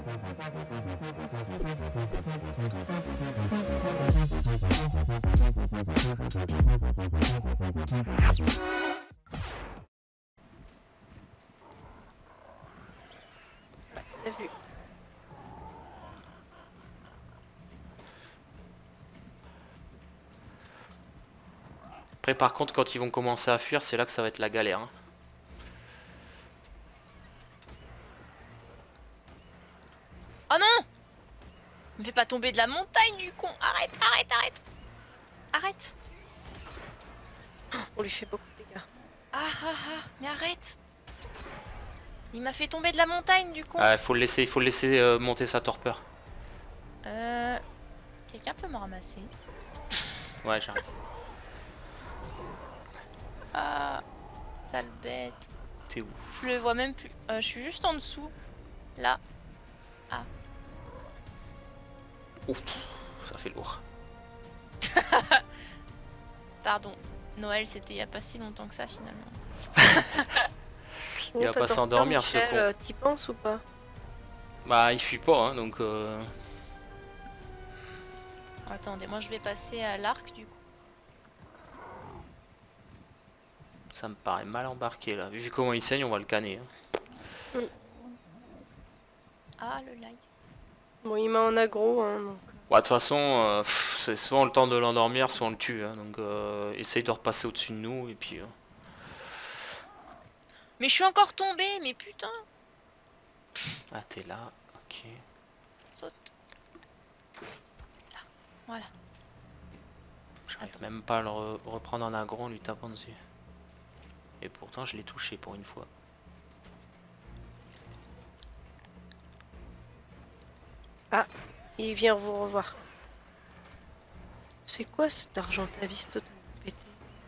T'as vu? Après par contre quand ils vont commencer à fuir, c'est là que ça va être la galère. Hein. Oh non! Me fais pas tomber de la montagne du con! Arrête, arrête, arrête! Arrête! On lui fait beaucoup de dégâts. Ah ah ah! Mais arrête! Il m'a fait tomber de la montagne du con! Ah, faut le laisser monter sa torpeur. Quelqu'un peut me ramasser? Ouais, j'arrive. Ah! Sale bête! T'es où? Je le vois même plus. Je suis juste en dessous. Là. Ah. Ouf, ça fait lourd. Pardon. Noël, c'était il y a pas si longtemps que ça finalement. Il va pas s'endormir ce con. T'y penses ou pas? Bah il fuit pas hein, donc Attendez, moi je vais passer à l'arc du coup. ça me paraît mal embarqué là. Vu comment il saigne, on va le canner. Hein. Ah, le live. Bon, il m'a en aggro, hein, donc... Bah, de toute façon, c'est souvent le temps de l'endormir, soit on le tue. Hein, donc essaye de repasser au-dessus de nous et puis... Mais je suis encore tombée, mais putain! Ah t'es là, ok. Saute. Là, voilà. J'arrive même pas à le reprendre en aggro en lui tapant dessus. Et pourtant je l'ai touché pour une fois. Ah, il vient vous revoir. C'est quoi cet argentavis totalement pété?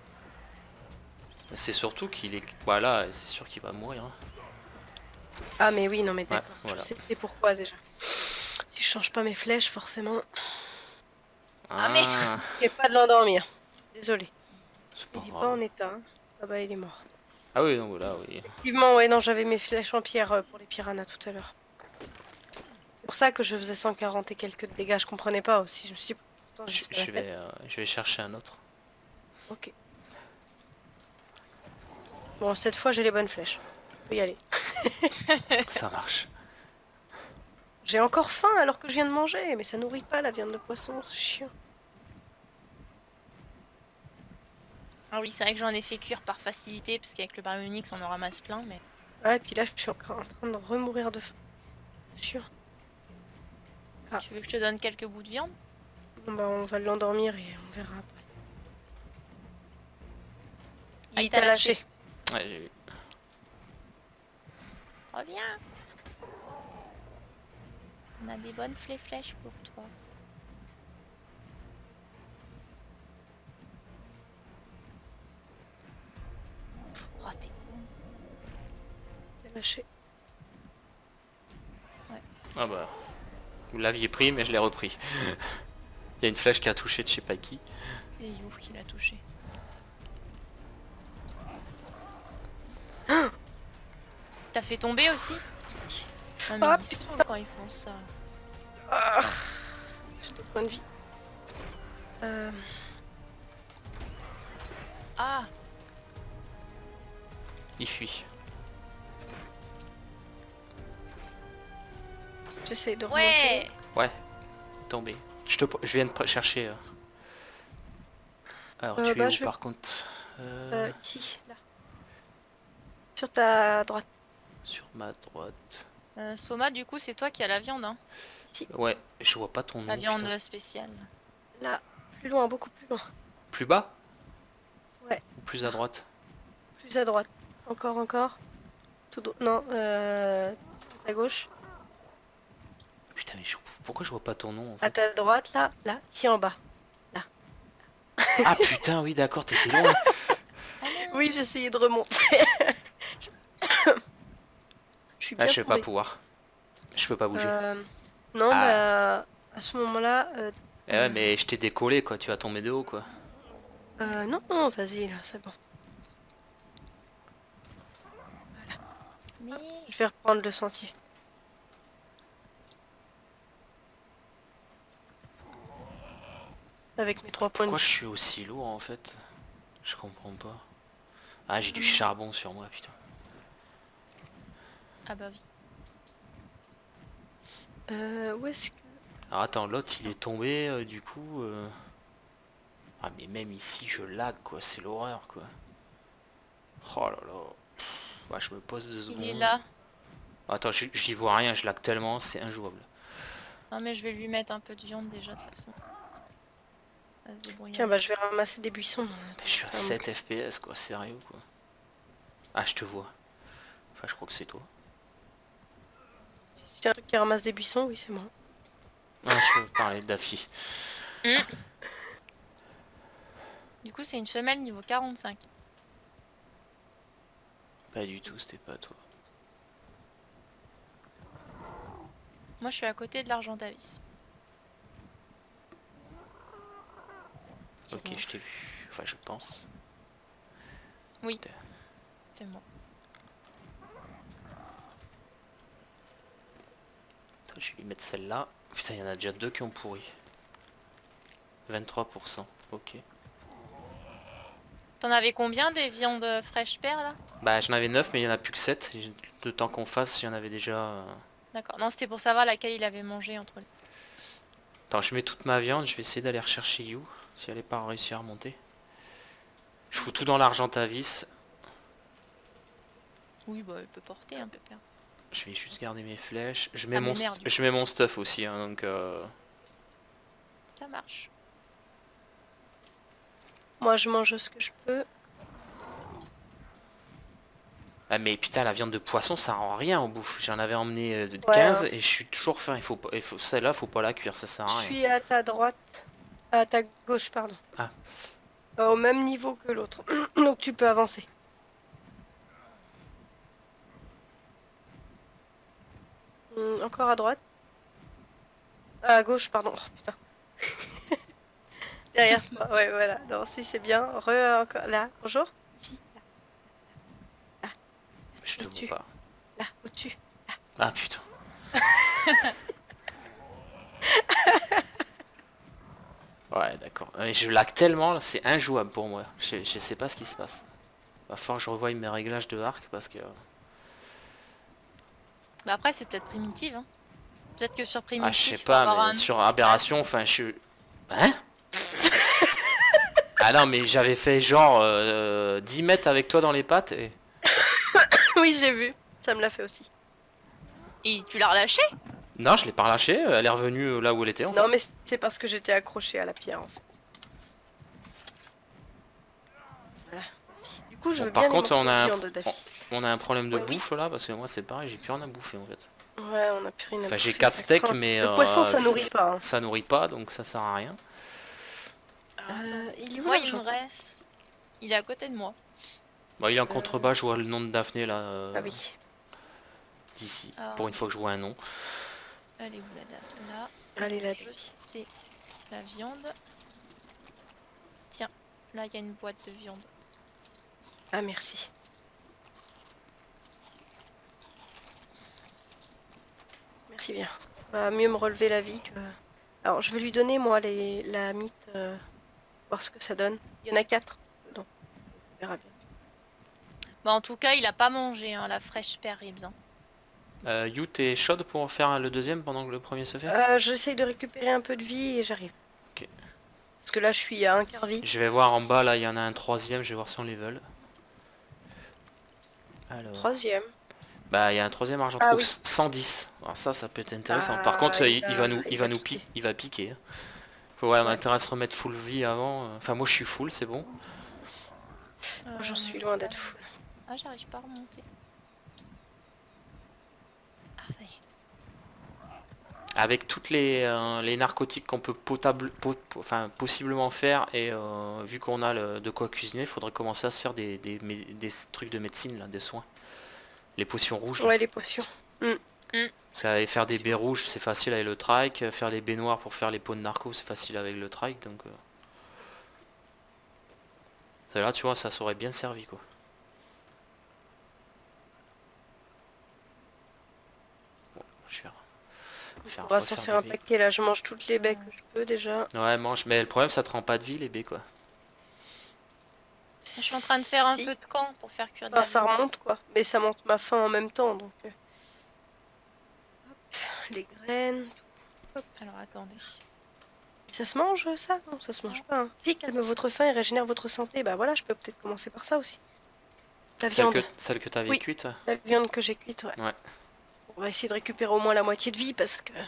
C'est surtout qu'il est... Voilà, c'est sûr qu'il va mourir. Hein. Ah mais oui, non mais d'accord, Ouais, voilà. je sais pourquoi déjà. Si je change pas mes flèches, forcément... Ah, mais... Il n'y a pas de l'endormir. Désolé. C'est Il pas est grave. pas en état. Hein. Ah bah il est mort. Ah oui, non, voilà, oui. Effectivement, ouais, non, j'avais mes flèches en pierre pour les piranhas tout à l'heure. C'est pour ça que je faisais 140 et quelques de dégâts, je comprenais pas aussi. Je me suis dit, pourtant, Je vais chercher un autre. Ok. Bon, cette fois, j'ai les bonnes flèches. On peut y aller. Ça marche. J'ai encore faim alors que je viens de manger, mais ça nourrit pas la viande de poisson, c'est chiant. Ah oui, c'est vrai que j'en ai fait cuire par facilité, parce qu'avec le baryonyx on en ramasse plein, mais... Ah, et puis là, je suis encore en train de remourir de faim. C'est chiant. Ah. Tu veux que je te donne quelques bouts de viande? Bon, bah, on va l'endormir et on verra après. Ah, Il t'a lâché. Ouais, j'ai vu. Reviens! On a des bonnes flèches pour toi. Pff, raté. Il t'a lâché. Ouais. Ah bah... Vous l'aviez pris, mais je l'ai repris. Il y a une flèche qui a touché de je sais pas qui. C'est Youf qui l'a touché. T'as fait tomber aussi? Ah, mais Ah, ils sont quand ils font ça. Ah, j'ai 2 points de vie. Ah! Il fuit. J'essaye de remonter. Ouais! Ouais. Tombé. Je viens de chercher... Alors tu es bah, où par contre Ici, là. Sur ta droite. Sur ma droite. Soma, du coup, c'est toi qui as la viande, hein? Ouais, je vois pas ton nom. La viande putain. spéciale. Là, plus loin, beaucoup plus loin. Plus bas? Ouais. Ou plus à droite? Plus à droite. Encore, encore. Tout droit. Non, à gauche. Putain, mais pourquoi je vois pas ton nom en À fait? ta droite, là, là, ici en bas. Là. Ah putain, oui, d'accord, t'étais loin. Oui, j'essayais de remonter. Je suis bien Ah, je vais pas tombée. pouvoir. Je peux pas bouger. Non, Ah. bah, à ce moment-là... Eh ouais, mais je t'ai décollé quoi, tu vas tomber de haut quoi. non, non, vas-y, là, c'est bon. Mais... Je vais reprendre le sentier. avec mes 3 points de Pourquoi je vie. suis aussi lourd en fait? Je comprends pas. Ah, j'ai du charbon sur moi, putain. Ah bah oui. Où est-ce que... Alors attends, l'autre il est tombé, du coup... Ah mais même ici je lag quoi, c'est l'horreur quoi. Oh là là. Ouais, je me pose 2 Il est secondes. là. Attends, j'y vois rien, je lag tellement, c'est injouable. Non mais je vais lui mettre un peu de viande déjà de toute façon. Elle se débrouille Tiens, avec. bah je vais ramasser des buissons. Je suis à T'as un 7 FPS quoi, sérieux quoi. Ah, je te vois. Enfin, je crois que c'est toi. petit truc qui ramasse des buissons, oui, c'est moi. Ah, je veux parler d'Afi. Du coup c'est une femelle niveau 45. Pas du tout, c'était pas toi. Moi je suis à côté de l'Argentavis. Ok, je t'ai vu. Enfin, je pense. Oui. Putain. C'est moi. Attends, je vais lui mettre celle-là. Putain, il y en a déjà 2 qui ont pourri. 23%, ok. T'en avais combien des viandes fraîches pères là? Bah, j'en avais 9, mais il y en a plus que 7. Le temps qu'on fasse, il y en avait déjà... D'accord. Non, c'était pour savoir laquelle il avait mangé entre les... Attends, je mets toute ma viande, je vais essayer d'aller rechercher You, si elle n'est pas réussi à remonter. Je fous tout dans l'Argentavis. Oui, bah, il peut porter un peu père. Je vais juste garder mes flèches. Je mets, Ah, mais merde, je mets mon stuff aussi, hein, donc... Ça marche. Moi, je mange ce que je peux. Ah mais putain, la viande de poisson, ça rend rien en bouffe. J'en avais emmené Ouais, 15 hein. et je suis toujours faim. Celle-là, faut pas la cuire, ça sert Je à rien. suis à ta droite. À ta gauche, pardon. Ah. Au même niveau que l'autre. Donc tu peux avancer. Encore à droite. À gauche, pardon. Oh, putain. Derrière toi. Ouais, voilà. Non, si c'est bien. Encore là. Bonjour. Ici. Là. Je te Au-dessus. vois pas. Là. Au-dessus. Ah putain. Ouais, d'accord. Mais je lag tellement, là, c'est injouable pour moi. Je sais pas ce qui se passe. Va falloir que je revoie mes réglages de arc parce que... Bah après, c'est peut-être primitive. Hein. Peut-être que sur Ah, primitif, je sais il faut pas, avoir mais un... sur aberration, enfin, je... Hein? Ah non, mais j'avais fait genre 10 mètres avec toi dans les pattes et... Oui, j'ai vu. Ça me l'a fait aussi. Et tu l'as relâché? Non, je l'ai pas relâché, elle est revenue là où elle était en fait. Non, mais c'est parce que j'étais accrochée à la pierre en fait. Voilà. Du coup, je Bon, veux par bien les contre, morceaux de viande, Daffy. on a un problème de Oui, oui. bouffe là, parce que moi c'est pareil, j'ai plus rien à bouffer en fait. Ouais, on a plus rien à Enfin, j'ai bouffer, 4 ça steaks, craint. mais... Le poisson, ça nourrit pas. Hein. Ça nourrit pas, donc ça sert à rien. Il est où Moi, il me l'argent? reste... Il est à côté de moi. Bon, il est en contrebas, je vois le nom de Daphné là, Ah oui. d'ici. Alors, Pour une fois que je vois un nom. Elle est où la dame? Là. Allez, là, Je Daffy. sais la viande. Tiens, là, il y a une boîte de viande. Ah, merci. Merci bien. Ça va mieux me relever la vie que... Alors, je vais lui donner, moi, la mythe, voir ce que ça donne. Il y en a 4. Non, on verra bien. Bah, en tout cas, il a pas mangé, hein, la fraîche père ribs. Hein. You, t'es chaude pour faire le deuxième pendant que le premier se fait? J'essaye de récupérer un peu de vie et j'arrive. Ok. Parce que là, je suis à un quart vie. Je vais voir en bas, là, il y en a un troisième, je vais voir si on les veut. Alors... Troisième. Bah, il y a un troisième argent. Ah Oh, oui. 110. Alors ça peut être intéressant. Ah, Par contre, il va va piquer. Hein. Faut ouais, on a Ouais. intérêt à se remettre full vie avant. Enfin, moi je suis full, c'est bon. Moi, j'en suis loin d'être full. Ah, j'arrive pas à remonter. Ah, ça y est. Avec toutes les narcotiques qu'on peut possiblement faire et vu qu'on a de quoi cuisiner, il faudrait commencer à se faire des trucs de médecine, là, des soins. Les potions rouges. Ouais, les potions. Ça, faire des baies rouges, c'est facile avec le trike. Faire les baies noires pour faire les pots de narco, c'est facile avec le trike. Donc là, tu vois, ça s'aurait bien servi, quoi. Bon, je vais... Faire, On va s'en refaire faire des un baies. paquet là, je mange toutes les baies que je peux déjà. Ouais, mange, mais le problème, ça te rend pas de vie, les baies, quoi. Je suis en train de faire un Si. feu de camp pour faire cuire de Ah, la ça viande. remonte quoi, mais ça monte ma faim en même temps donc. Hop, les graines. Alors attendez. Ça se mange ça? Non, ça se mange pas. Hein. Si, calme votre faim et régénère votre santé. Bah voilà, je peux peut-être commencer par ça aussi. La viande. Celle que t'avais Oui. cuite? La viande que j'ai cuite, ouais. Ouais. On va essayer de récupérer au moins la moitié de vie parce que.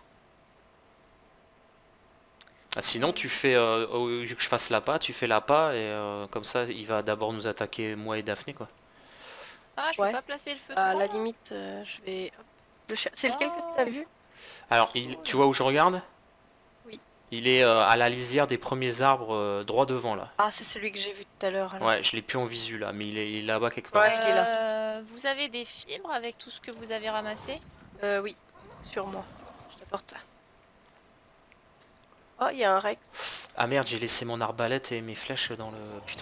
Ah, sinon, tu fais, au lieu que je fasse l'appât, tu fais l'appât et comme ça, il va d'abord nous attaquer, moi et Daphné, quoi. Ah, je peux Ouais. pas placer le feu de À camp la là limite, je vais. Hop. C'est lequel que Oh. t'as vu? Alors, tu vois où je regarde? Oui. Il est à la lisière des premiers arbres, droit devant, là. Ah, c'est celui que j'ai vu tout à l'heure alors. Ouais, je l'ai plus en visu, là, mais il est là-bas quelque part. Ouais, il est là. Vous avez des fibres avec tout ce que vous avez ramassé? Oui, sûrement. Je t'apporte ça. Oh, il y a un Rex. Ah merde, j'ai laissé mon arbalète et mes flèches dans le... Putain.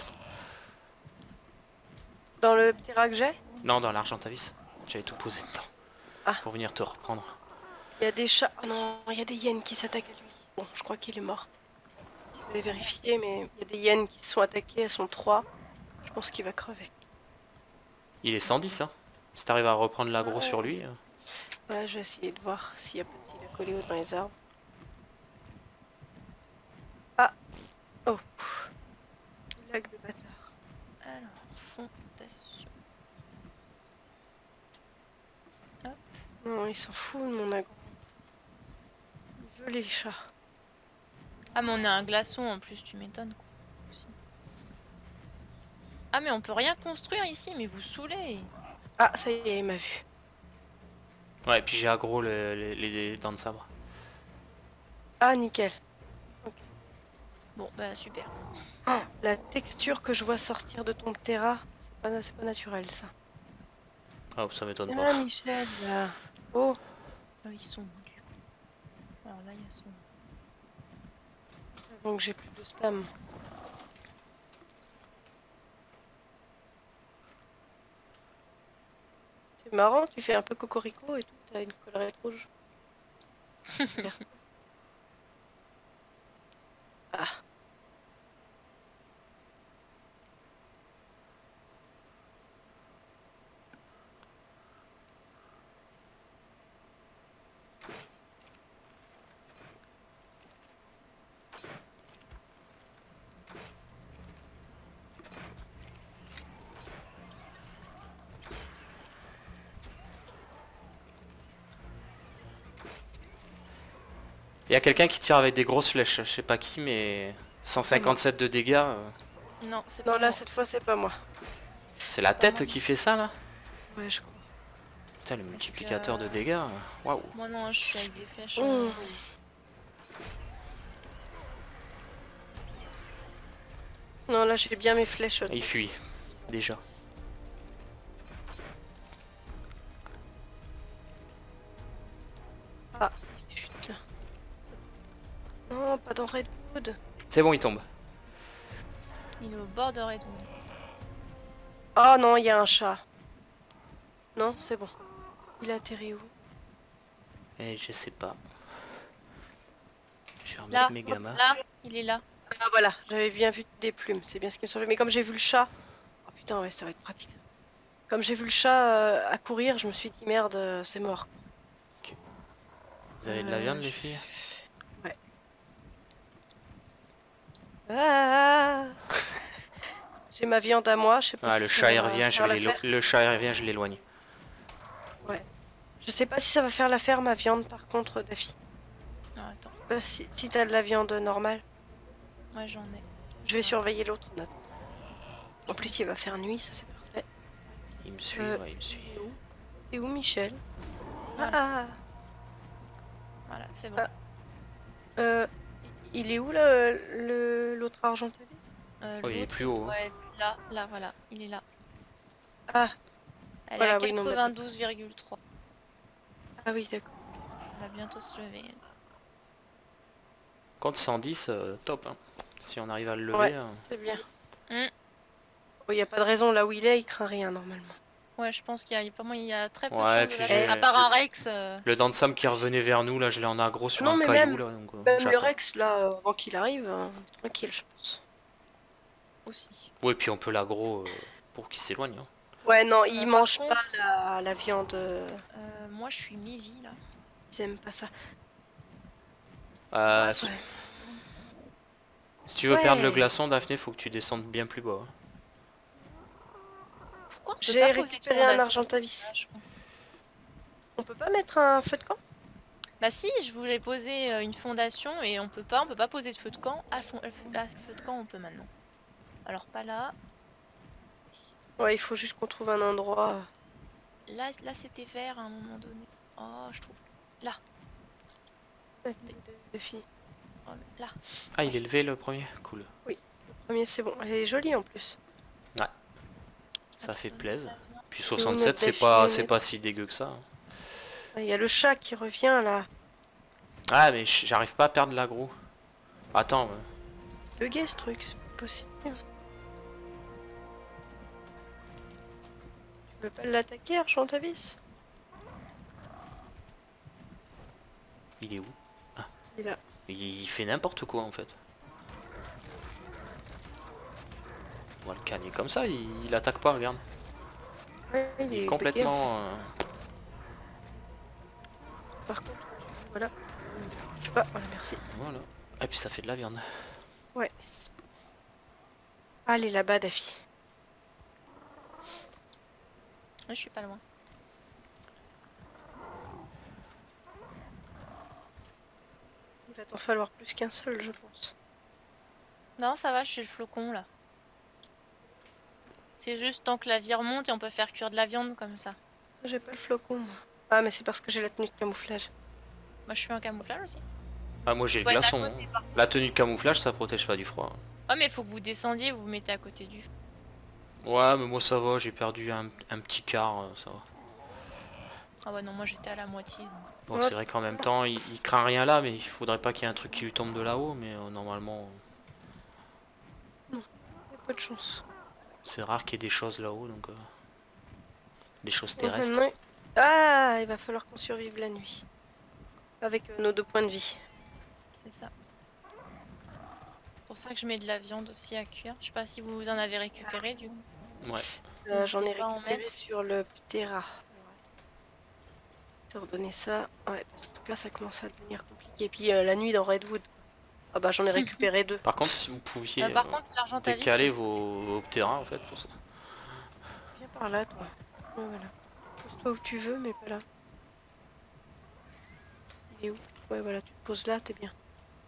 Dans le Ptera que j'ai, Non, dans l'Argentavis. J'avais tout posé dedans. Ah. Pour venir te reprendre. il y a des chats. Oh non, il y a des hyènes qui s'attaquent à lui. Bon, je crois qu'il est mort. Je vais vérifier, mais il y a des hyènes qui se sont attaquées. Elles sont 3. Je pense qu'il va crever. Il est 110, hein. Si t'arrives à reprendre l'agro Ouais. sur lui... Ouais, je vais essayer de voir s'il y a pas de petits coléo dans les arbres. Ah. Oh. Lag de bâtard. Alors, fondation. Non, il s'en fout de mon agro. Il veut les chats. Ah, mais on a un glaçon en plus, tu m'étonnes quoi. Aussi. Ah, mais on peut rien construire ici, mais vous saoulez. Ah, ça y est, il m'a vu. Ouais, et puis j'ai aggro les dents de sabre. Ah, nickel. Bon, bah super. Ah, la texture que je vois sortir de ton Ptera, c'est pas naturel ça. Ah, ça m'étonne Ah, pas. Michel, là. Oh, Ah, ils sont où, du coup? Alors là, ils sont... donc j'ai plus de stam. C'est marrant, tu fais un peu cocorico et tout, t'as une collerette rouge. Ah. Il y a quelqu'un qui tire avec des grosses flèches, je sais pas qui, mais 157 de dégâts. Non, c'est Non, pas là, moi. cette fois, c'est pas moi. C'est la tête qui fait ça, là? Ouais, je crois. Putain, le multiplicateur de dégâts. Waouh. Moi non, je suis avec des flèches. Mmh. Non, là, j'ai bien mes flèches. Il fuit, déjà. Ah, chut là. Non, pas dans Redwood. C'est bon, il tombe. Il est au bord de Redwood. Oh non, il y a un chat. Non, c'est bon. Il a atterri où? Et je sais pas. Je vais Là, remettre mes gammas. là, il est là. Ah voilà, j'avais bien vu des plumes, c'est bien ce qui me semblait. Mais comme j'ai vu le chat... Oh putain, ouais, ça va être pratique ça. Comme j'ai vu le chat à courir, je me suis dit merde, c'est mort. Vous avez de la viande, les filles? Ouais. Ah j'ai ma viande à moi, je sais pas Ah, si le ça chat il va revient, faire l'affaire. le chat il revient, je l'éloigne. Ouais. Je sais pas si ça va faire l'affaire ma viande par contre, Daffy. Non, attends. Si t'as de la viande normale, Ouais, j'en ai. je vais surveiller l'autre en attendant. En plus, il va faire nuit, ça c'est parfait. Il me suit, ouais, il me suit. Et où Michel? Voilà. Ah, Voilà, c'est bon. Ah. Il est où l'autre argenté? Oh, il est L'autre, plus haut, hein. doit être là, là, voilà. Il est là. Ah, Elle Voilà, est à oui, non, mais- 92,3. ah oui, d'accord. Elle va bientôt se lever. Elle. Contre 110, top. Hein. Si on arrive à le lever. Ouais, hein. c'est bien. Mm. Il n'y a pas de raison, là où il est, il craint rien normalement. Ouais, je pense qu'il y a, pas moi, il y a très peu de Ouais, chances de puis l'avoir. j'ai... À part un Rex. Le dent de Sam qui est revenu vers nous, là je l'ai en aggro sur Non, un mais caillou même, là, donc même le j'attends. Rex, là, avant qu'il arrive, tranquille, je pense. Aussi. Oui, puis on peut l'aggro pour qu'il s'éloigne. Hein. Ouais, non, ils Par mangent pas contre, la viande. moi, je suis mi-vie là. Ils aiment pas ça. Euh, Ouais. Si tu veux perdre le Ouais. glaçon, Daphné, faut que tu descendes bien plus bas. Hein. Pourquoi on peut J'ai pas poser de récupéré un fondation Argentavis. là, je crois. On peut pas mettre un feu de camp? Bah si, je voulais poser une fondation et on peut pas poser de feu de camp. Ah, le feu de camp on peut maintenant. Alors pas là. Ouais, il faut juste qu'on trouve un endroit. Là c'était vert à un moment donné. Oh, je trouve. Là, De filles. oh, là. Ah, il est levé le premier. Cool. Le premier, c'est bon. Elle est jolie en plus. Ouais. Ça fait plaisir. Puis où 67, notre c'est Daphné pas si dégueu que ça. Hein. Il y a le chat qui revient là. Ah, mais j'arrive pas à perdre l'aggro. Attends. Bugué ce truc, c'est pas possible. Tu veux pas l'attaquer, Argentavis? Il est où? Il est là. Il fait n'importe quoi en fait. On va le canner comme ça, il attaque pas, regarde. Ouais, Il est bugué, en fait. complètement... Par contre, voilà. Je sais pas. Voilà, merci. Voilà. Et puis ça fait de la viande. Ouais. Allez là-bas, Daffy. Ouais, je suis pas loin. Il va t'en falloir plus qu'un seul, je pense. Non, ça va, je suis le flocon là. C'est juste tant que la vie remonte et on peut faire cuire de la viande comme ça. J'ai pas le flocon, moi. Ah, mais c'est parce que j'ai la tenue de camouflage. Moi je suis en camouflage aussi. Ah, moi j'ai le Faut être à glaçon. côté, Hein. La tenue de camouflage, ça protège pas du froid. Ouais, mais il faut que vous descendiez, vous vous mettez à côté du. Ouais, mais moi ça va, j'ai perdu un petit quart, ça va. Ah ouais, non, moi j'étais à la moitié. Donc. Bon, Ouais. c'est vrai qu'en même temps, il craint rien là, mais il faudrait pas qu'il y ait un truc qui lui tombe de là-haut, mais normalement, Il y a pas de chance. c'est rare qu'il y ait des choses là-haut, donc... des choses Donc terrestres. maintenant, ah, il va falloir qu'on survive la nuit. Avec nos 2 points de vie. C'est ça. C'est pour ça que je mets de la viande aussi à cuire. Je sais pas si vous en avez récupéré du coup. Ouais. J'en ai N'hésitez pas à en récupéré mettre. sur le Ptera. Te redonner ça. Ouais, parce que là, ça commence à devenir compliqué. Et puis la nuit dans Redwood. Ah bah, j'en ai récupéré 2. Par contre, si vous pouviez Par contre, l'argent ta vie. décaler vos terrains en fait pour ça. Viens par là, toi. Ouais, voilà. Pose-toi où tu veux, mais pas là. Il est où? Ouais, voilà, tu te poses là, t'es bien.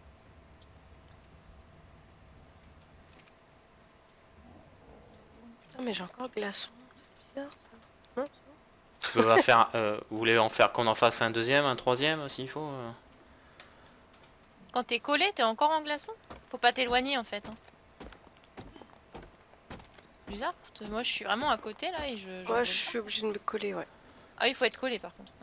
Putain, mais j'ai encore le glaçon. C'est bizarre, ça. Non, c'est bon. Tu peux faire, vous voulez en faire qu'on en fasse un deuxième, un troisième s'il faut Quand t'es collé, t'es encore en glaçon. Faut pas t'éloigner en fait. Hein. Bizarre. Moi, je suis vraiment à côté là et je. Ouais, je suis obligée de me coller, ouais. Ah oui, il faut être collé par contre. Ouais.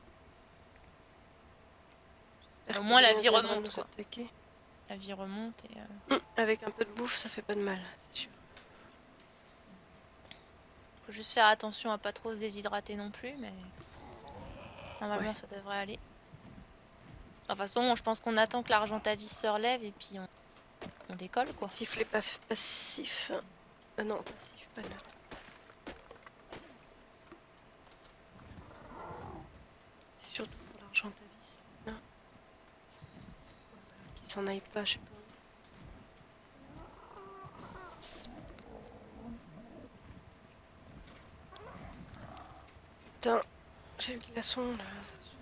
J'espère Au que moins, la les vie gens viendront remonte, nous quoi. attaquer. La vie remonte et. Avec un peu de bouffe, ça fait pas de mal, c'est sûr. Faut juste faire attention à pas trop se déshydrater non plus, mais. Normalement, Ouais. ça devrait aller. De toute façon, je pense qu'on attend que l'argent ta vie se relève et puis on décolle quoi. Sifflet passif. Non, passif, pas neutre. C'est surtout pour l'argent ta vie. Là. Voilà, qu'il s'en aille pas, je sais pas. Putain, j'ai le glaçon là.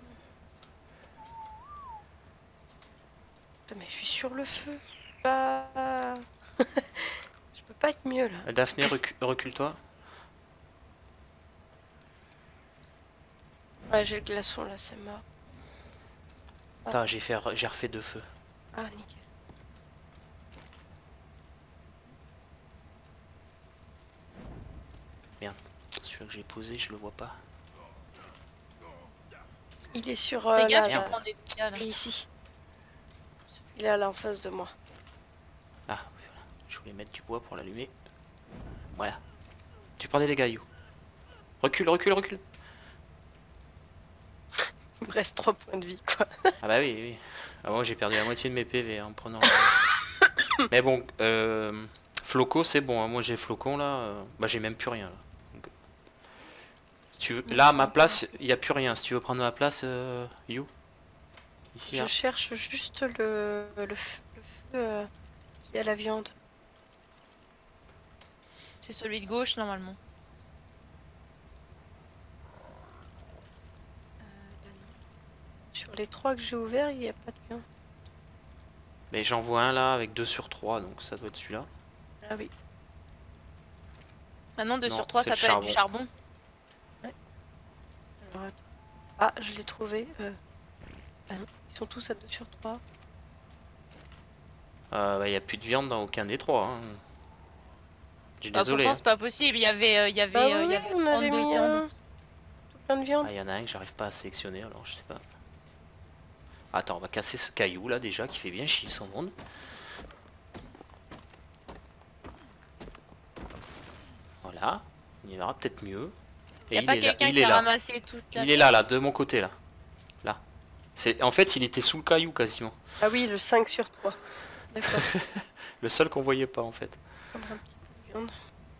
Putain, mais je suis sur le feu. Pas. Je peux pas être mieux là. Daphné, recule-toi. Ouais, j'ai le glaçon là, c'est mort. Putain, j'ai refait 2 feux. Ah, nickel. Celui que j'ai posé, je le vois pas. Il est sur Fais gaffe, là, tu prends des dégâts là. ici. Celui-là, là, en face de moi. Ah, oui, voilà. Je voulais mettre du bois pour l'allumer. Voilà. Tu prends des dégâts, You. Recule, recule, recule. Il me reste 3 points de vie, quoi. Ah bah oui, oui. Ah, moi j'ai perdu la moitié de mes PV en prenant... Mais bon, Floco c'est bon, hein. Moi j'ai Flocon là, bah j'ai même plus rien là. Donc, si tu veux... Là à ma place, il n'y a plus rien. Si tu veux prendre ma place, You. Ici, Je là. cherche juste le feu qui a la viande. C'est celui de gauche normalement. Bah non. Sur les 3 que j'ai ouverts, il n'y a pas de viande. Mais j'en vois un là avec 2 sur 3, donc ça doit être celui-là. Ah oui. Maintenant 2 Non, sur 3 c'est ça le peut être du charbon. Alors, attends. Ah, je l'ai trouvé. Ah non, ils sont tous à 2 sur 3. Bah, il n'y a plus de viande dans aucun des trois. Hein. Je suis Bah, désolé. pourtant Hein. c'est pas possible, il y avait, Bah oui, il y avait on avait 32 mis viandes. tout plein de viande. Ah, il y en a un que j'arrive pas à sélectionner, alors je sais pas. Attends, on va casser ce caillou là déjà qui fait bien chier son monde. Voilà, il y aura peut-être mieux. Il y a Et pas il est là, quelqu'un il qui est a là. ramassé toute la Il est là, de mon côté là. Là. En fait, il était sous le caillou quasiment. Ah oui, le 5 sur 3. D'accord. Le seul qu'on voyait pas en fait. Prendre un petit peu de viande.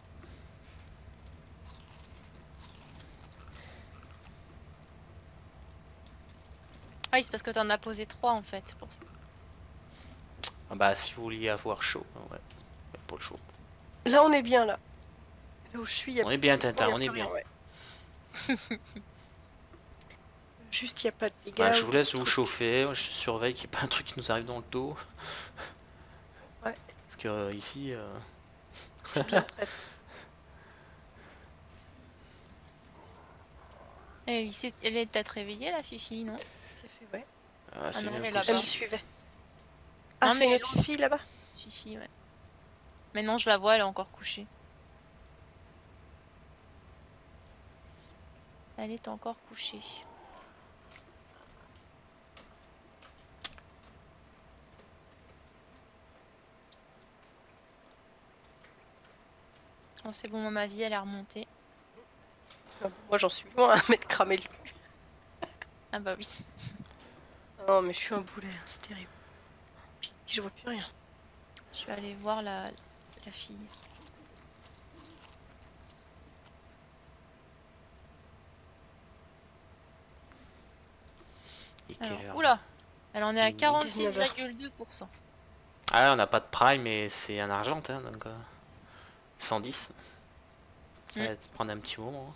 Ah oui, c'est parce que t'en as posé 3 en fait. Pour ça. Ah bah si vous vouliez avoir chaud, ouais. Pas le chaud. Là, on est bien, là. Là où je suis, il y a On est bien il y a Tintin, on plus est rien, bien. ouais. Juste, il n'y a pas de dégâts. Bah, je vous ou laisse de vous trucs. chauffer, je surveille qu'il n'y ait pas un truc qui nous arrive dans le dos. Ouais. Parce que ici... C'est bien traité. Elle est peut-être réveillée la Fifi, non? C'est fait, ouais. c'est non, bien elle est possible. là-bas. Elle me suivait. Ah, Non, c'est mais notre fille, là-bas? Fifi, ouais. Mais non, je la vois, elle est encore couchée. Elle est encore couchée. Bon, c'est bon, ma vie, elle est remontée. Ah, moi, j'en suis loin à m'être cramé le cul. Ah bah oui. Non, mais je suis un boulet, hein, c'est terrible. Puis, je vois plus rien. Je vais aller voir la fille. Et quelle Alors, heure oula, elle en est à 19 heures. 46,2%. Ah, on n'a pas de prime, mais c'est un argentin, donc 110. Ça va te prendre un petit moment.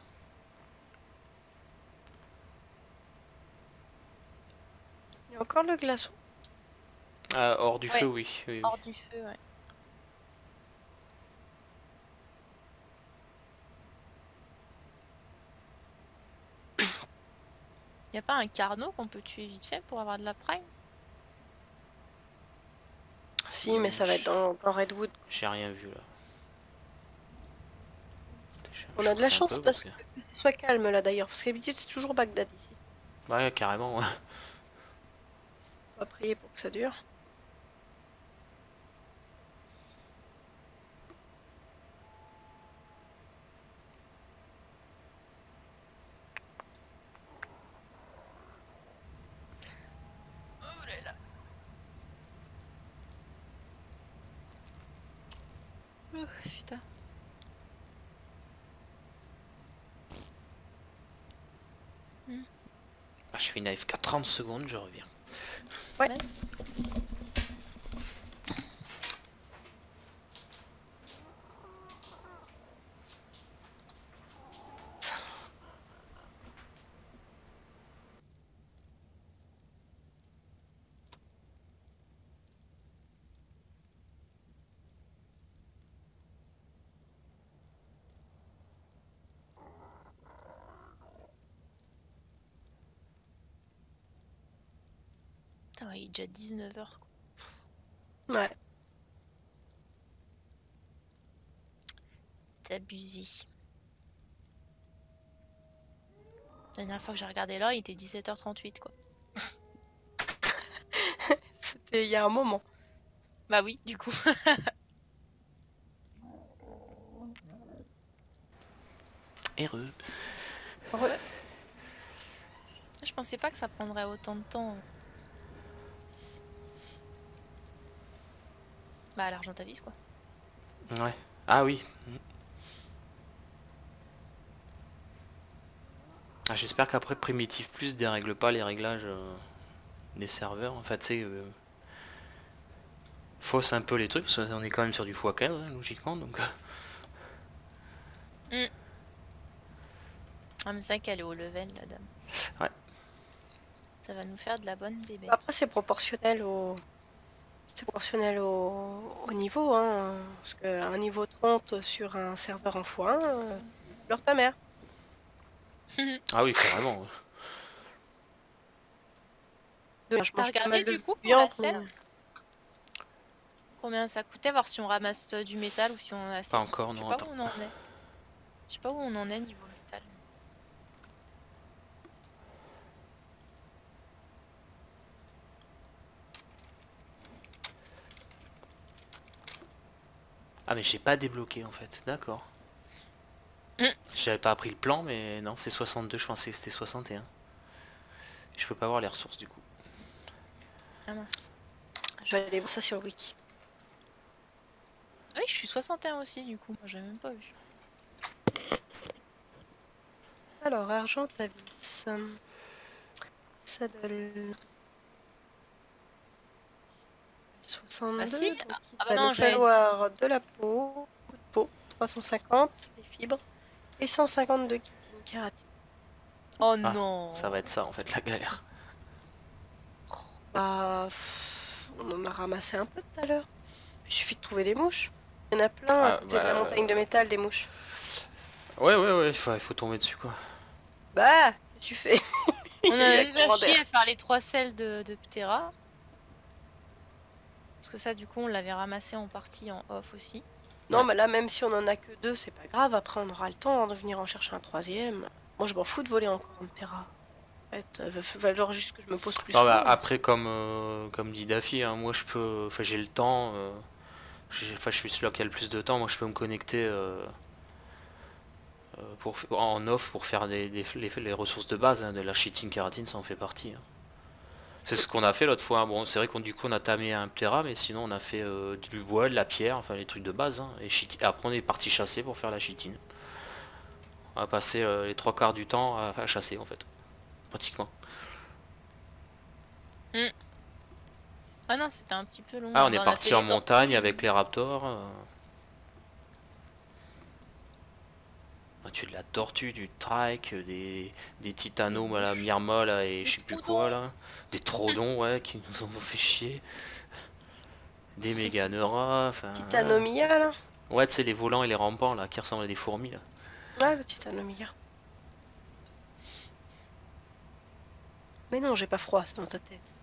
Il y a encore le glaçon. Hors du Ouais. feu, oui. oui, oui. Hors du feu, ouais. Y a pas un carnot qu'on peut tuer vite fait pour avoir de la prime? Si, mais ça va être dans Redwood. J'ai rien vu là. On a de la chance parce que ce soit calme là d'ailleurs, parce qu'habitude c'est toujours Bagdad ici. Ouais, carrément. Ouais. On va prier pour que ça dure. Oh là là. Oh, putain. Ah, je fais une AFK 30 secondes, je reviens. Ouais. Putain, ouais, il est déjà 19h. Ouais. T'es abusé. La dernière fois que j'ai regardé l'heure, il était 17h38 quoi. C'était il y a un moment. Bah oui, du coup. Heureux. Ouais. Je pensais pas que ça prendrait autant de temps. Bah, l'argent t'avise quoi. Ouais. Ah oui. Ah, j'espère qu'après Primitive Plus dérègle pas les réglages des serveurs. En fait, c'est fausse un peu les trucs, parce qu'on est quand même sur du x15, hein, logiquement, donc... Ah, mais c'est vrai qu'elle est au level, la dame. Ouais. Ça va nous faire de la bonne bébé. Après, c'est proportionnel au... C'est proportionnel au niveau, hein. Parce qu'un niveau 30 sur un serveur en x1, leur ta mère. Ah oui, carrément. Je T'as mange pas regardé mal de du coup pour viande. la selle? Combien ça coûtait, voir si on ramasse du métal ou si on en a assez. Pas encore, Je sais non, pas attends. où on en est. Je sais pas où on en est niveau métal. Ah mais j'ai pas débloqué en fait, d'accord. Mm. J'avais pas appris le plan, mais non, c'est 62, je pensais que c'était 61. Je peux pas voir les ressources du coup. Ah mince. Je vais aller voir ça sur le wiki. Oui, je suis 61 aussi du coup, moi j'avais même pas vu. Alors, argent à vis. Saddle. 62, Ah si. donc il Ah bah va non, nous falloir de la peau, beaucoup de peau, 350, des fibres et 150 de kétine kératine. Oh Ah, non. ça va être ça en fait la galère. Bah, on en a ramassé un peu tout à l'heure. Il suffit de trouver des mouches. Il y en a plein à Ah, côté de la bah, montagne de métal, des mouches. ouais, il faut tomber dessus quoi. Bah, qu'est-ce que tu fais? On Il y a a eu un déjà commentaire. chié à faire les 3 selles de Ptera. Parce que ça du coup on l'avait ramassé en partie en off aussi. Non, Ouais. mais là, même si on en a que deux, c'est pas grave. Après, on aura le temps de venir en chercher un troisième. Moi, je m'en fous de voler encore un Terra. En fait, va falloir juste que je me pose plus Non, bah, souvent. après comme dit Daffy, hein, moi je peux, enfin j'ai le temps, enfin je suis celui qui a le plus de temps, moi je peux me connecter en off pour faire les ressources de base, hein, de la chitin kératine, ça en fait partie. Hein. C'est ce qu'on a fait l'autre fois. Hein. Bon, c'est vrai qu'on du coup on a tamé un Ptera, mais sinon on a fait du bois, de la pierre, enfin les trucs de base. Hein, et après on est parti chasser pour faire la chitine. On a passé les 3 quarts du temps à chasser en fait, pratiquement. Ah non, c'était un petit peu long. Ah, on est Bah, on a fait parti en les montagne tortues. avec les raptors. On a tué de la tortue, du trike, des titanomes à la Myrma là, et Des je sais plus troudons. quoi là. Des trodons, ouais, qui nous ont fait chier. Des méganeura, enfin... Titanomia, là. Ouais, tu sais, les volants et les rampants là, qui ressemblent à des fourmis là. Ouais, le Titanomia. Mais non, j'ai pas froid, c'est dans ta tête.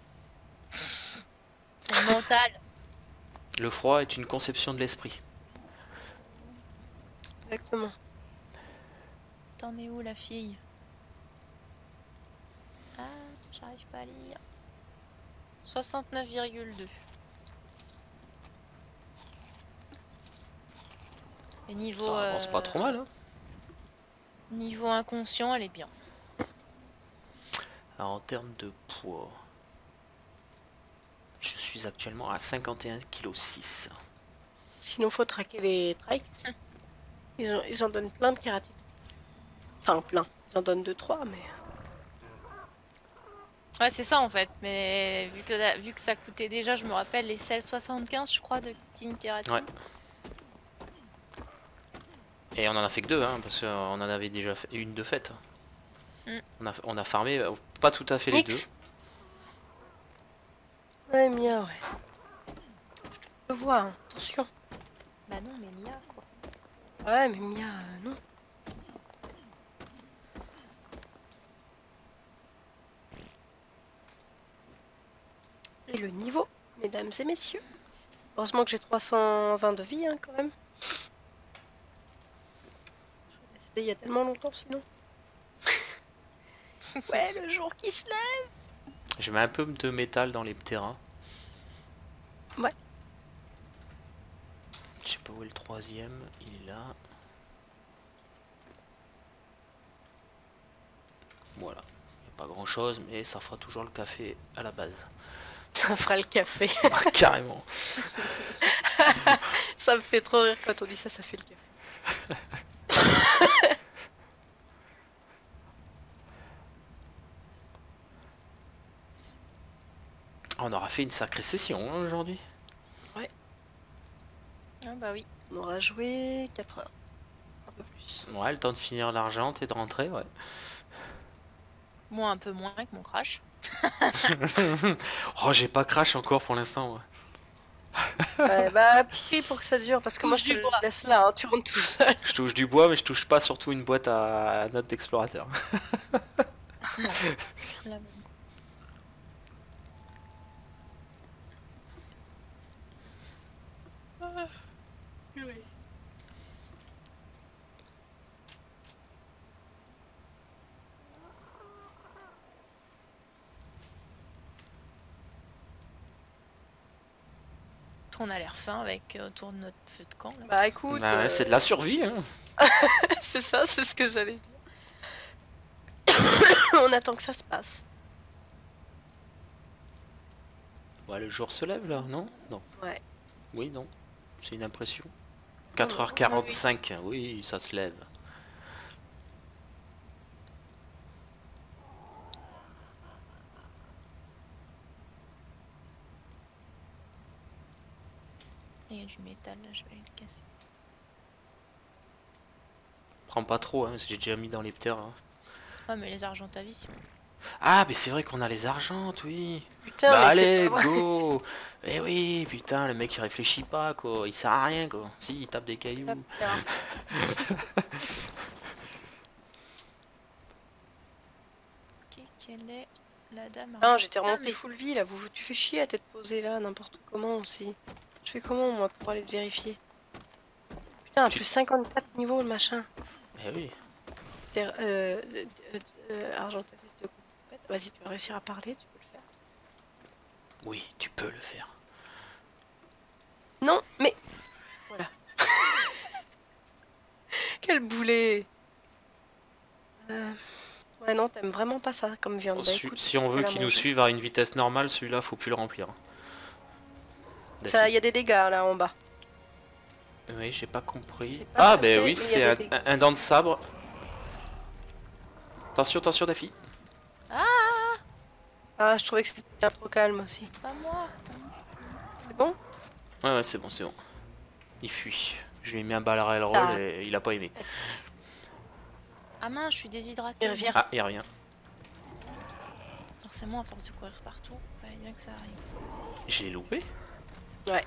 C'est le mental. Le froid est une conception de l'esprit. Exactement. T'en es où la fille? Ah, j'arrive pas à lire. 69,2. Et niveau, Ça avance pas trop mal, hein. niveau inconscient, elle est bien. Alors, en termes de poids, je suis actuellement à 51,6 kg. Sinon, faut traquer les trikes. Ils en donnent plein de kératine. Enfin, plein. Ils en donnent 2-3, mais... Ouais, c'est ça en fait. Mais vu que ça coûtait déjà, je me rappelle, les selles 75, je crois, de Tin Kératine. Ouais. Et on en a fait que 2, hein, parce qu'on en avait déjà fait une de faite. On a farmé pas tout à fait les 2. Ouais, Mia, ouais. Je te vois, hein. Attention. Bah non, mais Mia, quoi. Ouais, mais Mia, non. Et le niveau, mesdames et messieurs. Heureusement que j'ai 320 de vie, hein, quand même. Je serais décédée il y a tellement longtemps, sinon. Ouais, le jour qui se lève. Je mets un peu de métal dans les Ptera. Ouais. Je sais pas où est le troisième, il est là. Voilà. Pas grand chose, mais ça fera toujours le café à la base. Ça fera le café. Carrément. Ça me fait trop rire quand on dit ça, ça fait le café. On aura fait une sacrée session hein, aujourd'hui. Ah bah oui. On aura joué 4 heures. Un peu plus. Ouais, le temps de finir l'argent et de rentrer, ouais. Moi un peu moins que mon crash. Oh, j'ai pas crash encore pour l'instant. Ouais. Ouais, bah prie pour que ça dure, parce que moi je te Touche du bois. laisse là, hein, tu rentres tout seul. Je touche du bois, mais je touche pas surtout une boîte à notes d'explorateur. Non. Là, bon. On a l'air fin avec autour de notre feu de camp. Là. Bah écoute, Bah ouais, c'est de la survie. Hein. c'est ça, c'est ce que j'allais dire. On attend que ça se passe. Ouais, le jour se lève là, non? Non. Ouais. Oui, non. C'est une impression. Non, 4h45, oui, ça se lève. Il y a du métal là, je vais le casser. Prends pas trop, hein, parce que j'ai déjà mis dans les terres. Hein. Ah mais les argentavis si on... Ah, mais c'est vrai qu'on a les argentes, oui. Putain, Bah mais c'est allez, pas vrai. go. Eh oui, putain, le mec il réfléchit pas, quoi. Il sert à rien, quoi. Si, il tape des cailloux. Hop là. Ok, quelle est la dame? Non, j'étais Ah, remonté mais- full vie là, tu fais chier à t'être posé là, n'importe comment aussi. Je fais comment moi pour aller te vérifier? Putain, Tu- plus 54 niveaux le machin. Eh oui. Argentavis de compète. Vas-y, tu vas réussir à parler, tu peux le faire. Oui, tu peux le faire. Non, mais... Voilà. Quel boulet. Ouais, non, t'aimes vraiment pas ça comme viande. Oh, Bah écoute, si on tu veut vas la qu'il nous manger. suive à une vitesse normale, celui-là, faut plus le remplir. Ça, il y a des dégâts là en bas. Oui, j'ai pas compris. C'est pas ce Ah, que ben c'est, oui, mais il y c'est a des dégâts. un dent de sabre. Attention, attention, Daffy. Ah, je trouvais que c'était trop calme aussi. Pas moi. C'est bon? Ouais, ouais, c'est bon, c'est bon. Il fuit. Je lui ai mis un barrel roll Ah. et il a pas aimé. Ah mince, je suis déshydratée. Il revient. Ah, y a rien. Forcément, à force de courir partout, fallait bien que ça arrive. J'ai loupé. Ouais.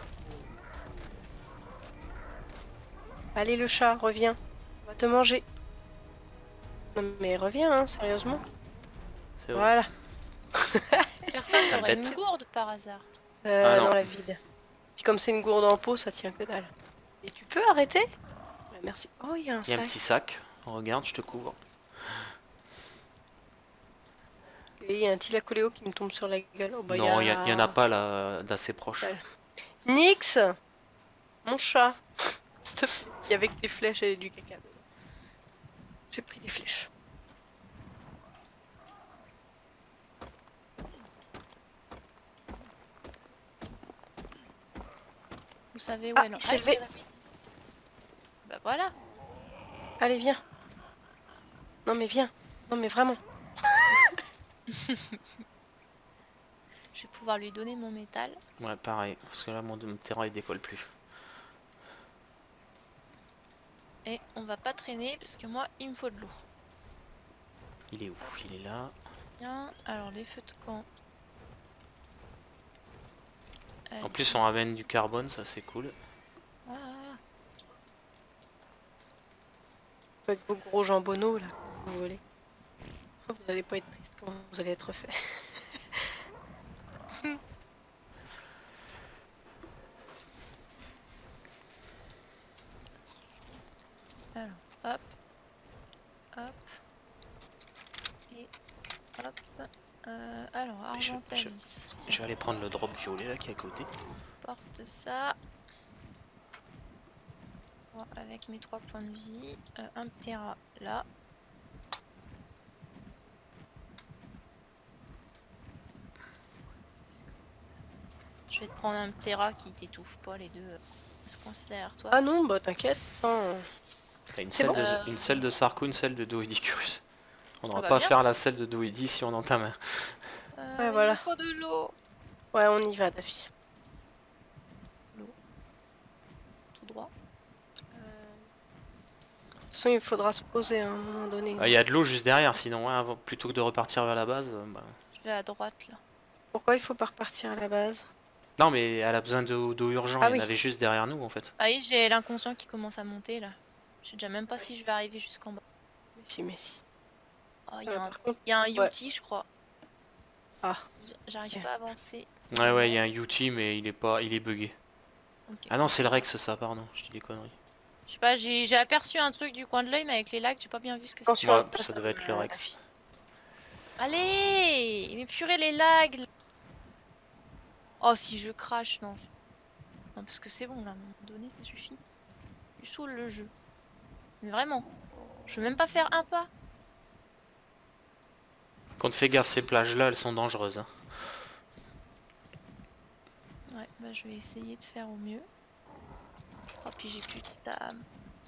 Allez le chat, reviens. On va te manger. Non mais reviens, hein, sérieusement. C'est vrai. Voilà. Personne Ça n'aurait bête. une gourde par hasard. Ah, non. Dans la vide. Puis comme c'est une gourde en peau, ça tient que dalle. Et tu peux arrêter? Ouais, merci. Oh, il y a un Il y a un sac. petit sac. Regarde, je te couvre. Et il y a un tilacoléo qui me tombe sur la gueule. Oh, bah, Non, il y en a pas là d'assez proche. Ouais. Nix, mon chat. S'il te plaît. Il y avait que des flèches et du caca dedans. J'ai pris des flèches. Vous savez où Ah, elle en... il s'est levé. Bah voilà. Allez, viens. Non mais viens. Non mais vraiment. Je vais pouvoir lui donner mon métal. Ouais, pareil. Parce que là, mon terrain il décolle plus. Et on va pas traîner parce que moi, il me faut de l'eau. Il est où? Il est là. Bien. Alors, les feux de camp. En plus, on ramène du carbone, ça c'est cool. Ah, Avec vos gros jambonneaux là, vous volez. Oh, vous allez pas être triste quand vous allez être fait. alors, hop. Hop. Et hop. Alors, Argentavis. Je vais aller prendre le drop violet là qui est à côté. Porte ça. Bon, avec mes 3 points de vie. Un Terra là. Je vais te prendre un Ptera qui t'étouffe pas les deux. Se coincer derrière toi. Ah non, bah t'inquiète. Hein. T'as une C'est selle bon une selle de Sarko, une selle de Doedicurus. On n'aura bah pas à bien. faire la selle de Doedi si on entame un. Ouais, Il voilà. me faut de l'eau. Ouais, on y va, Daffy. L'eau. Tout droit. De toute façon, il faudra se poser à un moment donné. Il y a de l'eau juste derrière, sinon, hein, plutôt que de repartir vers la base. Bah... Je vais à droite là. Pourquoi il faut pas repartir à la base? Non, mais elle a besoin d'eau urgent, Ah il y en oui. avait juste derrière nous en fait. Ah oui, j'ai l'inconscient qui commence à monter là. Je sais déjà même pas si je vais arriver jusqu'en bas. Mais si, mais si. Oh, il Par contre, y a un ouais. Yuti, je crois. Ah. J'arrive Ok. pas à avancer. Ouais, il y a un UT, mais il est bugué. Ok. Ah non, c'est le Rex, ça, pardon, je dis des conneries. Je sais pas, j'ai aperçu un truc du coin de l'œil, mais avec les lags, j'ai pas bien vu ce que c'est. Attention, Ouais, à pas ça devait être le Rex. Daffy. Allez, mais purée les lags là. Oh, si je crache, non. Non, parce que c'est bon là, à un moment donné, ça suffit. Tu saoules le jeu. Mais vraiment, je veux même pas faire un pas. Quand fais gaffe, ces plages-là, elles sont dangereuses. Hein. Ouais, bah je vais essayer de faire au mieux. Oh, puis j'ai plus de stam.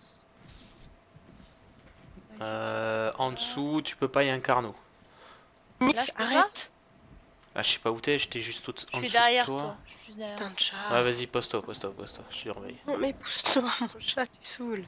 On va essayer de En dessous, tu peux pas, il y a un carnot. Nix, je peux arrête. Ah, je sais pas où t'es, j'étais juste en Je dessous suis de derrière toi. toi. Je suis juste derrière. Putain de chat. Ouais, vas-y, pose-toi, je surveille. Non, mais pousse-toi, mon chat, tu saoules.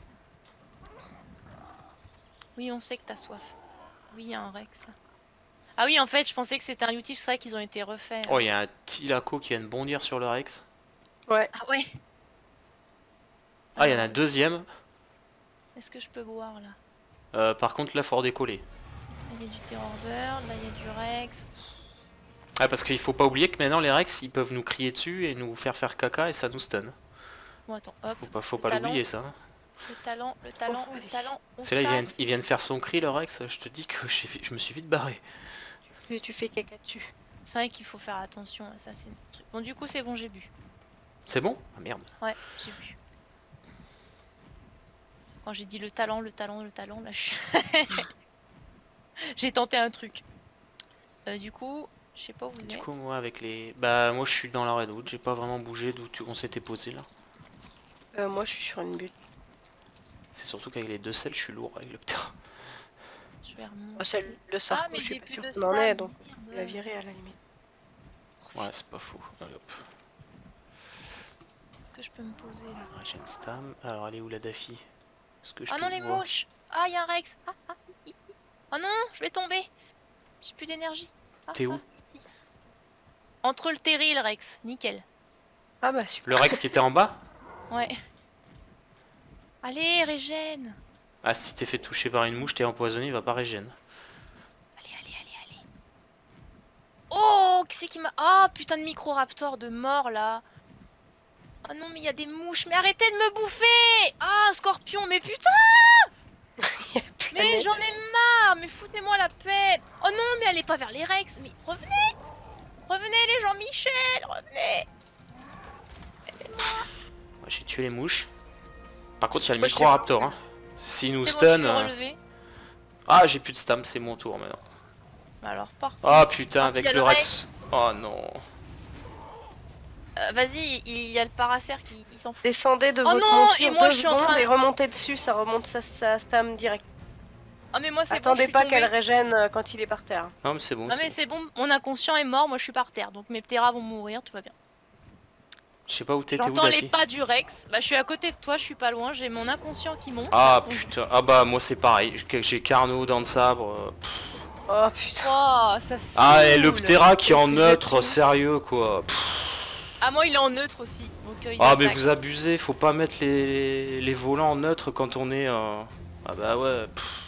Oui, on sait que t'as soif. Oui, il y a un Rex là. Ah oui, en fait, je pensais que c'était un Utif, c'est vrai qu'ils ont été refaits. Oh, il y a un Tilaco qui vient de bondir sur le Rex. Ouais. Ah ouais. Ah, il y en a un deuxième. Est-ce que je peux boire là? Par contre, là, faut redécoller. Là, il y a du Terror Bird, là, il y a du Rex. Ah, parce qu'il faut pas oublier que maintenant, les Rex, ils peuvent nous crier dessus et nous faire caca et ça nous stun. Bon, attends, hop. Faut Le pas talent. l'oublier, ça. Hein. Le talent, le talent, Oh, le allez. talent. On C'est se là, casse. il vient de faire son cri, le Rex. Je te dis que je me suis vite barré. Tu fais caca dessus. C'est vrai qu'il faut faire attention à ça, c'est un truc. Bon, du coup, c'est bon, j'ai bu. C'est bon? Ah merde. Ouais, j'ai bu. Quand j'ai dit le talent, le talent, le talent, là, je suis... J'ai tenté un truc. Du coup, je sais pas où vous Du êtes. coup, moi, avec les... Bah, moi, je suis dans la redoubt. J'ai pas vraiment bougé d'où on s'était posé, là. Moi, je suis sur une butte. C'est surtout qu'avec les deux selles, je suis lourd avec le Ptera. Je vais remonter. Ah, celle de Sarko, mais je suis j'ai pas plus sûre de qu'il en ait, stam, donc merde. on la virer à la limite. Ouais, c'est pas fou. Allez, hop. Que je peux me poser là. Ah, j'ai une stam. Alors, elle est où la Daffy? Est-ce que je Ah te non, les vois? mouches. Ah, il y a un Rex. Ah, ah, oh non, je vais tomber. J'ai plus d'énergie. Ah, T'es où? ici. Entre le Terry et le Rex, nickel. Ah bah super. Le Rex qui était en bas? Ouais. Allez, régène. Ah, si t'es fait toucher par une mouche, t'es empoisonné, il va pas régène. Allez, allez, allez, allez. Oh, qui c'est qui m'a... Ah, putain de micro-raptor de mort, là. Oh non, mais il y a des mouches. Mais arrêtez de me bouffer. Ah, un scorpion, mais putain. Mais j'en ai marre. Mais foutez-moi la paix. Oh non, mais allez pas vers les Rex. Mais revenez. Revenez, les Jean-Michel. Revenez. Ouais, j'ai tué les mouches. Par contre, il y a le Moi, je sais micro-raptor. Hein. S'il nous C'est bon, je stun... suis relevée. Ah, j'ai plus de stam, c'est mon tour maintenant. Alors, par contre... Ah putain, Ah, avec il y a le le Rex. Oh non. Vas-y, il y a le Paracer qui s'en fout. Descendez de Oh votre non, monture et moi, 2 je suis en secondes train de- et remontez dessus, ça remonte sa stam direct. Oh mais moi c'est bon, je Attendez suis pas tombée. qu'elle régène quand il est par terre. Non mais c'est bon. Non mais c'est bon, mon inconscient est mort, moi je suis par terre, donc mes Pteras vont mourir, tout va bien. Je sais pas où t'étais, où J'entends les Daffy? pas du Rex, bah je suis à côté de toi, je suis pas loin, j'ai mon inconscient qui monte. Ah Donc- putain, ah bah moi c'est pareil, j'ai Carnot, dents de sabre. Oh putain. Oh, ça Ah et le saoule. Ptera qui est en Vous êtes neutre, où? sérieux quoi. Ah moi il est en neutre aussi, donc il Ah mais attaque. vous abusez, faut pas mettre les volants en neutre quand on est... Ah bah ouais.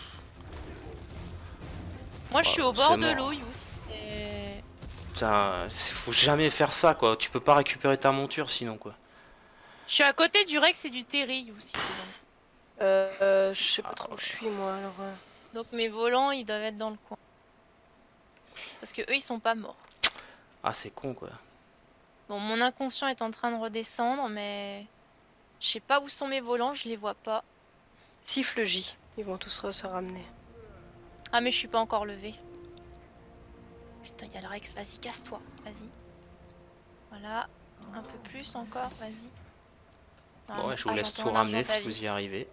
Moi je suis au c'est bord de mort. l'eau, Yous. Et... Putain, faut jamais faire ça quoi, tu peux pas récupérer ta monture sinon quoi. Je suis à côté du Rex et du Terry, Yous. si t'es dans Je sais pas trop où je suis moi alors. le- Donc mes volants ils doivent être dans le coin. Parce que eux ils sont pas morts. Ah c'est con quoi. Bon, mon inconscient est en train de redescendre, mais je sais pas où sont mes volants, je les vois pas. Siffle J, ils vont tous se ramener. Ah, mais je suis pas encore levée. Putain, il y a le Rex, vas-y, casse-toi, vas-y. Voilà. Un peu plus encore, vas-y. Bon, ouais, je vous laisse j'entends tout un ramener si Argentavis. vous y arrivez.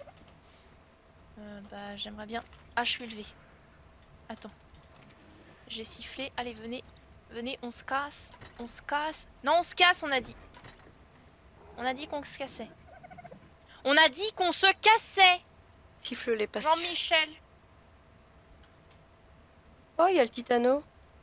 Bah, j'aimerais bien. Ah, je suis levée. Attends. J'ai sifflé. Allez, venez. Venez, on se casse. On se casse. Non, on se casse, on a dit. On a dit qu'on se cassait. On a dit qu'on se cassait. Siffle les passifs. Jean-Michel. Oh, il y a le titano.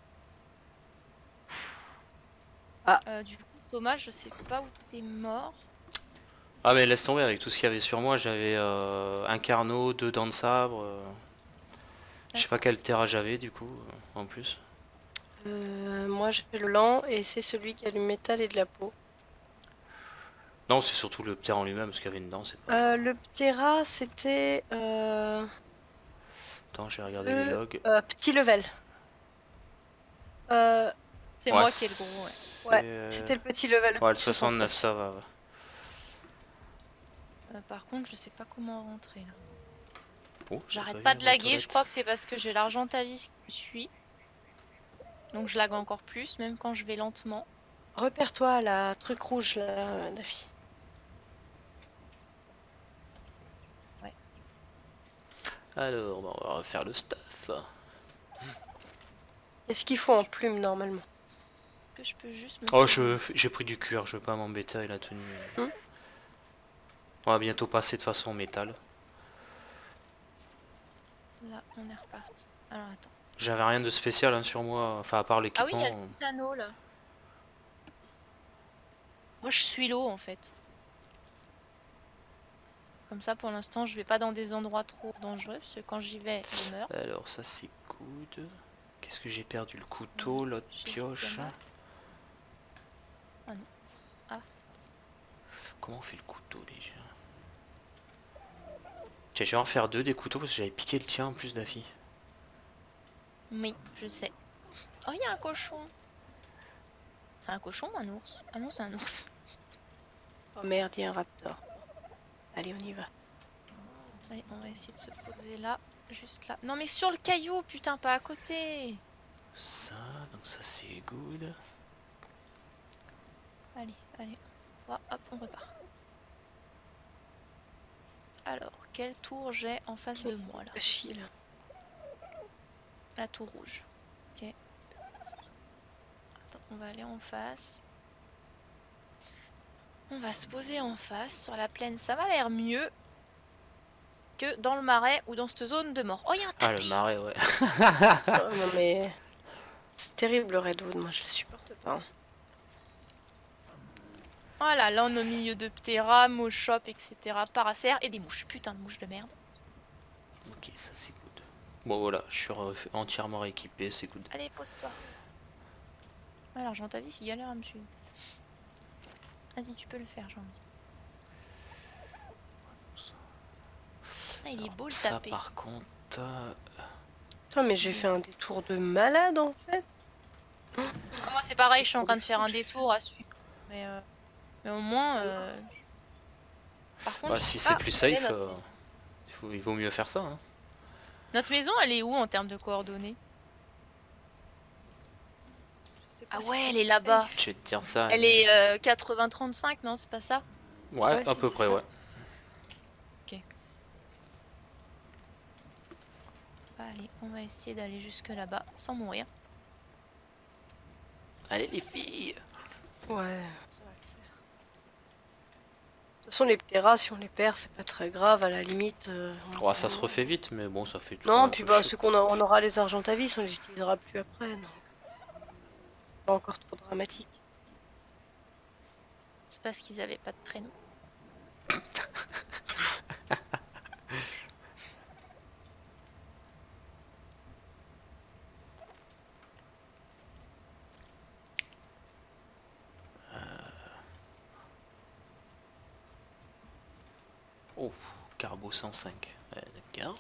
Du coup, Thomas, je sais pas où t'es mort. Ah mais laisse tomber, avec tout ce qu'il y avait sur moi, j'avais un carnot, 2 dents de sabre. Je sais pas quel terrain j'avais du coup, en plus. Moi, j'ai le lent et c'est celui qui a du métal et de la peau. Non, c'est surtout le terrain en lui-même, ce qu'il y avait dedans, c'est pas... Le ptera, c'était Attends, je vais regarder les logs. petit level. C'est Ouais, moi qui ai le gros, ouais. Ouais, c'est, c'était le petit level. Ouais, le 69, ça va. Ouais. Par contre, je sais pas comment rentrer là. Oh, j'ai J'arrête vu pas de la laguer, toilette. je crois que c'est parce que j'ai l'Argentavis qui me suit. Donc je lag encore plus, même quand je vais lentement. Repère-toi la truc rouge là, Daffy. Ouais. Alors, bah, on va refaire le staff. Qu'est-ce qu'il faut en plume normalement? Que je peux juste me... Oh, j'ai pris du cuir, je vais pas m'embêter avec la tenue. On va bientôt passer de façon en métal. Là, on est reparti. Alors attends. J'avais rien de spécial hein, sur moi, enfin à part Ah oui, l'équipement. il y a le petit anneau là. Moi je suis l'eau en fait. Comme ça pour l'instant je vais pas dans des endroits trop dangereux parce que quand j'y vais je meurs. Alors ça c'est good. Qu'est-ce que j'ai perdu? Le couteau, l'autre J'ai pioche. dit Ah non. Ah. Comment on fait le couteau déjà? Tiens, je vais en faire 2 des couteaux parce que j'avais piqué le tien en plus Daffy. Oui, je sais. Oh, il y a un cochon. C'est un cochon ou un ours? Ah non, c'est un ours. Oh merde, il y a un raptor. Allez, on y va. Allez, on va essayer de se poser là. Juste là. Non mais sur le caillou, putain, pas à côté. Ça, donc ça c'est good. Allez, allez. Oh, hop, on repart. Alors, quelle tour j'ai en face de moi là? Chill. La tour rouge. Ok. Attends, on va aller en face. On va se poser en face sur la plaine. Ça m'a l'air mieux que dans le marais ou dans cette zone de mort. Oh, il y a un Ah tapis. le marais ouais. Oh, non mais c'est terrible le Redwood, moi je le supporte pas. Hein. Voilà, là on est au milieu de ptéra, mochop, etc. Paracères et des mouches. Putain de mouches de merde. Ok, ça c'est good. Bon voilà, je suis entièrement rééquipé, c'est good. Allez, pose-toi. Alors, Jean-Tavis, il galère à me suivre. Vas-y, tu peux le faire, Jean. Ah, il est beau le Ça tapé. par contre... Putain, mais j'ai fait un détour de malade en fait. Ah, moi, c'est pareil, je suis en train de faire un détour à suivre. Mais au moins. Par contre, Bah, si c'est plus safe, il vaut mieux faire ça. Hein. Notre maison, elle est où en termes de coordonnées? Ah ouais, elle est là-bas. Je vais te dire ça. Elle est 80-35, non, c'est pas ça? Ouais, à peu près, ouais. Ok. Bah, allez, on va essayer d'aller jusque là-bas sans mourir. Allez les filles. Ouais, ça va le faire. De toute façon, les pteras, si on les perd, c'est pas très grave, à la limite. Ouais, ça se refait vite, mais bon, ça fait tout. Non, puis bah, ceux on aura les Argentavis, on les utilisera plus après. Donc c'est pas encore trop dramatique. C'est parce qu'ils avaient pas de prénom. Oh, Carbo 105. Ouais, d'accord.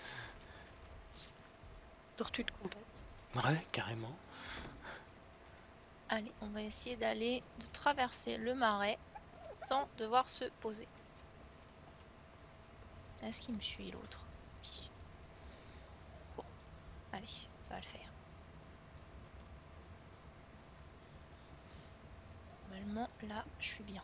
Tortue de combat. Ouais, carrément. Allez, on va essayer de traverser le marais sans devoir se poser. Est-ce qu'il me suit l'autre? Bon, allez, ça va le faire. Normalement, normalement, là, je suis bien.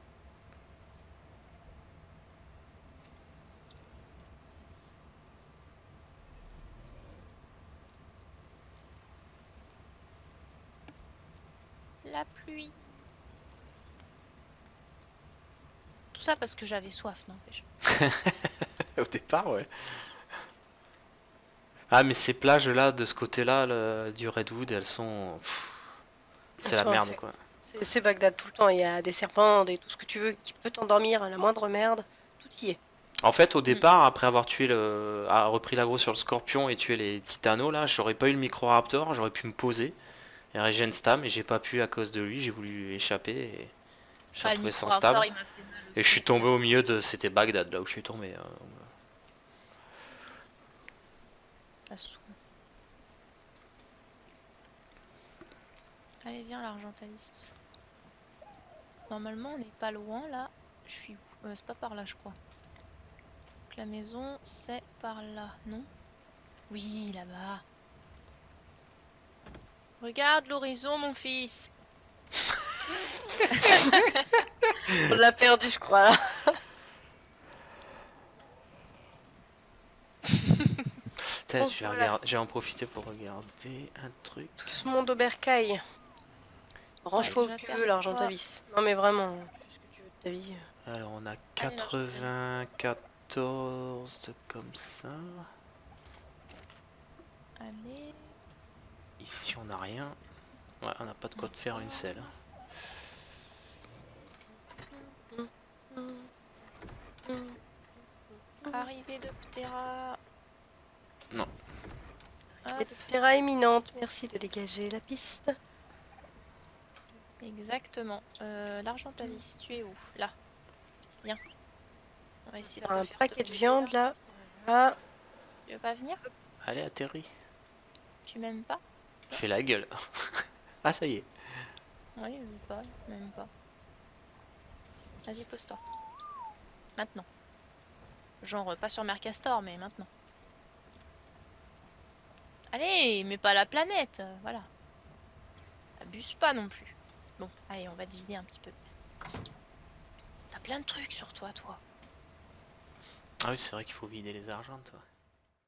La pluie. Tout ça parce que j'avais soif, n'empêche. Au départ, ouais. Ah, mais ces plages-là, de ce côté-là, du Redwood, elles sont... C'est la merde, quoi. C'est Bagdad tout le temps. Il y a des serpents, tout ce que tu veux qui peut t'endormir, la moindre merde, tout y est. En fait, au départ, après avoir repris l'aggro sur le scorpion et tué les titanos, là, j'aurais pas eu le micro-raptor, j'aurais pu me poser et regen stam, et j'ai pas pu à cause de lui, j'ai voulu échapper et je me suis retrouvé sans stab. Et je suis tombé au milieu de... C'était Bagdad, là où je suis tombé. Allez, viens, l'Argentavis. Normalement, on n'est pas loin, là. Je suis... c'est pas par là, je crois. Donc, la maison, c'est par là, non? Oui, là-bas. Regarde l'horizon, mon fils. On l'a perdu, je crois, là. Je vais en profiter pour regarder un truc. Tout ce monde au bercail. Range-toi où tu veux, l'Argentavis. Non, mais vraiment, fais ce que tu veux de ta vie. Alors, on a 94 comme ça. Allez. Ici, on n'a rien. Ouais, on n'a pas de quoi de faire une selle. Arrivée de Ptera. Non. Terra imminente, merci de dégager la piste. Exactement. L'Argentavis, tu es où? Là. Viens. On va essayer de Un te faire paquet de tomber, viande là. là. Tu veux pas venir? Allez, atterris. Tu m'aimes pas? Fais la gueule. Ah, ça y est. Oui, je veux pas, même pas. Vas-y, pose-toi. Maintenant. Genre, pas sur Mercastor, mais maintenant. Allez, mais pas la planète, voilà. Abuse pas non plus. Bon, allez, on va te vider un petit peu. T'as plein de trucs sur toi, toi. Ah oui, c'est vrai qu'il faut vider les argents, toi.